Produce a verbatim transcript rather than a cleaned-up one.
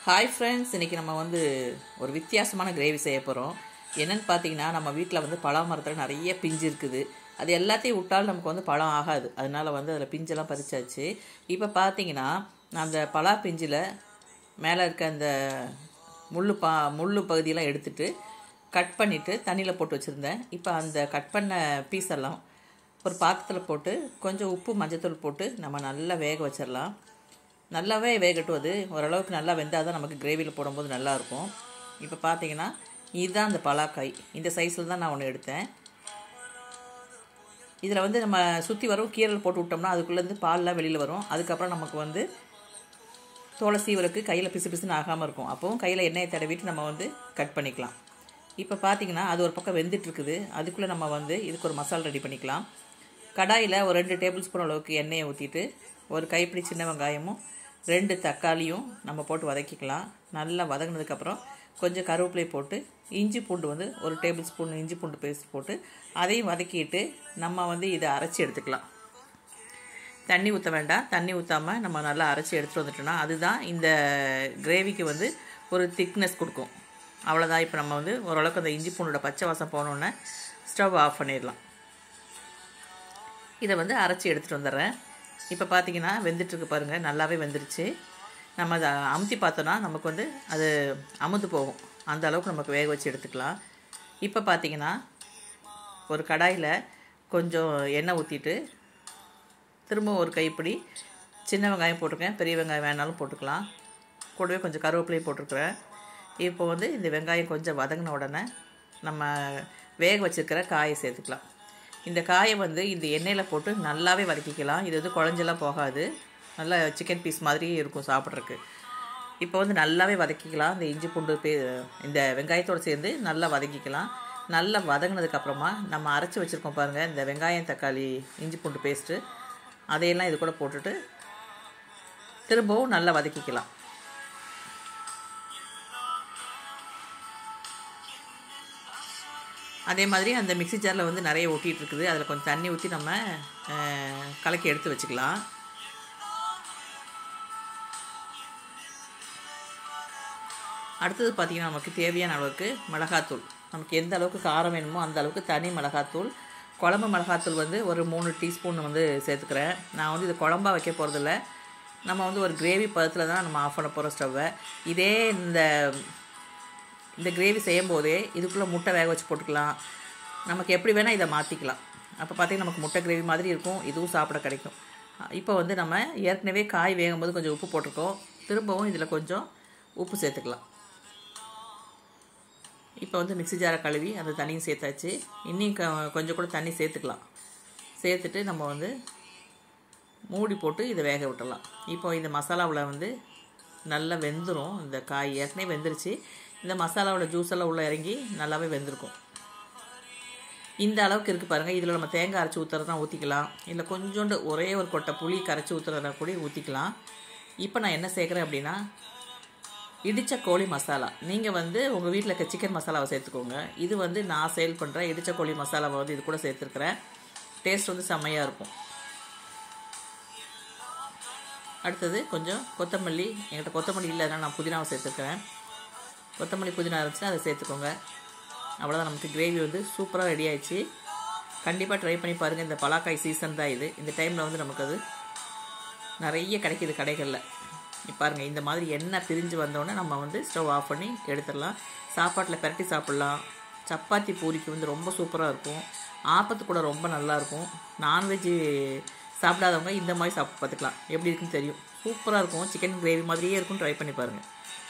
Hi friends, இன்றைக்கி நம்ம வந்து ஒரு வித்தியாசமான கிரேவி செய்ய போகிறோம். என்னென்னு பார்த்தீங்கன்னா, நம்ம வீட்டில் வந்து பழ மரத்தில் நிறைய பிஞ்சு இருக்குது. அது எல்லாத்தையும் விட்டாலும் நமக்கு வந்து பழம் ஆகாது. அதனால் வந்து அதில் பிஞ்செல்லாம் பறிச்சாச்சு. இப்போ பார்த்தீங்கன்னா, நான் அந்த பலா பிஞ்சில் மேலே இருக்க அந்த முள் பா முள் பகுதியெல்லாம் எடுத்துகிட்டு கட் பண்ணிவிட்டு தண்ணியில் போட்டு வச்சுருந்தேன். இப்போ அந்த கட் பண்ண பீஸ் எல்லாம் ஒரு பாத்திரத்தில் போட்டு கொஞ்சம் உப்பு மஞ்சத்தூள் போட்டு நம்ம நல்லா வேக வச்சிடலாம். நல்லாவே வேகட்டும். அது ஓரளவுக்கு நல்லா வெந்தால் தான் நமக்கு கிரேவியில் போடும்போது நல்லாயிருக்கும். இப்போ பார்த்தீங்கன்னா, இதுதான் அந்த பலாக்காய். இந்த சைஸில் தான் நான் ஒன்று எடுத்தேன். இதில் வந்து நம்ம சுற்றி வரும் கீரல் போட்டு விட்டோம்னா அதுக்குள்ளேருந்து பால்லாம் வெளியில் வரும். அதுக்கப்புறம் நமக்கு வந்து தோலை சீவலுக்கு கையில் பிசு பிசுன்னு ஆகாமல் இருக்கும். அப்போவும் கையில் எண்ணெயை தடவிட்டு நம்ம வந்து கட் பண்ணிக்கலாம். இப்போ பார்த்தீங்கன்னா, அது ஒரு பக்கம் வெந்துட்டுருக்குது. அதுக்குள்ளே நம்ம வந்து இதுக்கு ஒரு மசாலா ரெடி பண்ணிக்கலாம். கடாயில் ஒரு ரெண்டு டேபிள் ஸ்பூன் அளவுக்கு எண்ணெயை ஊற்றிட்டு ஒரு கைப்பிடி சின்ன வெங்காயமும் ரெண்டு தக்காளியும் நம்ம போட்டு வதக்கிக்கலாம். நல்லா வதங்கினதுக்கப்புறம் கொஞ்சம் கருவேப்பிலை போட்டு இஞ்சி பூண்டு வந்து ஒரு டேபிள் ஸ்பூன் இஞ்சி பூண்டு பேஸ்ட் போட்டு அதையும் வதக்கிட்டு நம்ம வந்து இதை அரைச்சி எடுத்துக்கலாம். தண்ணி ஊற்ற வேண்டாம். தண்ணி ஊற்றாமல் நம்ம நல்லா அரைச்சி எடுத்துகிட்டு வந்துட்டோம்னா அதுதான் இந்த கிரேவிக்கு வந்து ஒரு திக்னஸ் கொடுக்கும். அவ்வளோதான். இப்போ நம்ம வந்து ஓரளவுக்கு அந்த இஞ்சி பூண்டோட பச்சை வாசம் போனோன்னே ஸ்டவ் ஆஃப் பண்ணிடலாம். இதை வந்து அரைச்சி எடுத்துகிட்டு வந்துடுறேன். இப்போ பார்த்தீங்கன்னா வெந்துட்டுருக்கு பாருங்கள், நல்லாவே வெந்துருச்சு. நம்ம அதை அமுத்தி பார்த்தோன்னா நமக்கு வந்து அது அமுத்து போகும். அந்த அளவுக்கு நமக்கு வேக வச்சு எடுத்துக்கலாம். இப்போ பார்த்தீங்கன்னா ஒரு கடாயில் கொஞ்சம் எண்ணெய் ஊற்றிட்டு திரும்ப ஒரு கைப்பிடி சின்ன வெங்காயம் போட்டிருக்கேன். பெரிய வெங்காயம் வேணாலும் போட்டுக்கலாம். கூடவே கொஞ்சம் கருவேப்பிலையும் போட்டிருக்கிறேன். இப்போ வந்து இந்த வெங்காயம் கொஞ்சம் வதங்கின உடனே நம்ம வேக வச்சுருக்கிற காயை சேர்த்துக்கலாம். இந்த காயை வந்து இந்த எண்ணெயில் போட்டு நல்லாவே வதக்கிக்கலாம். இது வந்து குழஞ்செல்லாம் போகாது. நல்லா சிக்கன் பீஸ் மாதிரியே இருக்கும் சாப்பிட்றதுக்கு. இப்போ வந்து நல்லாவே வதக்கிக்கலாம். இந்த இஞ்சி பூண்டு பே இந்த வெங்காயத்தோடு சேர்ந்து நல்லா வதக்கிக்கலாம். நல்லா வதங்கினதுக்கப்புறமா நம்ம அரைச்சி வச்சுருக்கோம் பாருங்கள், இந்த வெங்காயம் தக்காளி இஞ்சி பூண்டு பேஸ்ட்டு அதையெல்லாம் இது கூட போட்டுட்டு திரும்பவும் நல்லா வதக்கிக்கலாம். அதே மாதிரி அந்த மிக்ஸி ஜாரில் வந்து நிறைய ஒட்டிகிட்டு இருக்குது. அதில் கொஞ்சம் தண்ணி ஊற்றி நம்ம கலக்கி எடுத்து வச்சுக்கலாம். அடுத்தது பார்த்திங்கன்னா, நமக்கு தேவையான அளவுக்கு மிளகாத்தூள். நமக்கு எந்த அளவுக்கு காரம் வேணுமோ அந்த அளவுக்கு தனி மிளகாத்தூள். குழம்பு மிளகாத்தூள் வந்து ஒரு மூணு டீஸ்பூன் வந்து சேர்த்துக்கிறேன். நான் வந்து இது குழம்பா வைக்க போகிறதில்ல. நம்ம வந்து ஒரு கிரேவி பதத்தில் தான் நம்ம ஆஃப் பண்ண போகிறோம் ஸ்டவ்வை. இதே இந்த இந்த கிரேவி செய்யும் போதே இதுக்குள்ளே முட்டை வேக வச்சு போட்டுக்கலாம். நமக்கு எப்படி வேணால் இதை மாற்றிக்கலாம். அப்போ பார்த்திங்கன்னா நமக்கு முட்டை கிரேவி மாதிரி இருக்கும். இதுவும் சாப்பிட கிடைக்கும். இப்போ வந்து நம்ம ஏற்கனவே காய் வேகும்போது கொஞ்சம் உப்பு போட்டிருக்கோம். திரும்பவும் இதில் கொஞ்சம் உப்பு சேர்த்துக்கலாம். இப்போ வந்து மிக்ஸி ஜாரை கழுவி அந்த தண்ணியும் சேர்த்தாச்சு. இன்னும் க கொஞ்சம் கூட தண்ணி சேர்த்துக்கலாம். சேர்த்துட்டு நம்ம வந்து மூடி போட்டு இதை வேக விட்டுடலாம். இப்போ இந்த மசாலாவில் வந்து நல்லா வெந்துடும். இந்த காய் ஏற்கனவே வெந்துருச்சு. இந்த மசாலாவோட ஜூஸ் எல்லாம் உள்ளே இறங்கி நல்லாவே வெந்திருக்கும். இந்த அளவுக்கு இருக்குது பாருங்கள். இதில் நம்ம தேங்காய் அரைச்சி ஊற்றுறதுனா ஊற்றிக்கலாம். இல்லை கொஞ்சோண்டு ஒரே ஒரு கொட்டை புளி கரைச்சி ஊற்றுறதுனா கூட ஊற்றிக்கலாம். இப்போ நான் என்ன சேர்க்குறேன் அப்படின்னா, இடித்த கோழி மசாலா. நீங்கள் வந்து உங்கள் வீட்டில் இருக்க சிக்கன் மசாலாவை சேர்த்துக்கோங்க. இது வந்து நான் சேல் பண்ணுறேன் இடித்த கோழி மசாலாவை வந்து இது கூட சேர்த்துருக்குறேன். டேஸ்ட் வந்து செம்மையாக இருக்கும். அடுத்தது கொஞ்சம் கொத்தமல்லி. என்கிட்ட கொத்தமல்லி இல்லை, அதனால் நான் புதினாவை சேர்த்துருக்கிறேன். கொத்தமல்லி புதினா இருந்துச்சுன்னா அதை சேர்த்துக்கோங்க. அவ்வளோதான், நமக்கு கிரேவி வந்து சூப்பராக ரெடி ஆயிடுச்சு. கண்டிப்பாக ட்ரை பண்ணி பாருங்கள். இந்த பலாக்காய் சீசன் தான் இது. இந்த டைமில் வந்து நமக்கு அது நிறைய கிடைக்கிது கடைகளில். பாருங்கள், இந்த மாதிரி எண்ணெய் பிரிஞ்சு வந்தோடனே நம்ம வந்து ஸ்டவ் ஆஃப் பண்ணி எடுத்துடலாம். சாப்பாட்டில் பரட்டி சாப்பிட்லாம். சப்பாத்தி பூரிக்கு வந்து ரொம்ப சூப்பராக இருக்கும். ஆப்பத்து கூட ரொம்ப நல்லாயிருக்கும். நான்வெஜ்ஜு சாப்பிடாதவங்க இந்த மாதிரி சாப்பிட்டு பார்த்துக்கலாம். எப்படி இருக்குன்னு தெரியும். சூப்பராக இருக்கும். சிக்கன் கிரேவி மாதிரியே இருக்கும். ட்ரை பண்ணி பாருங்கள்.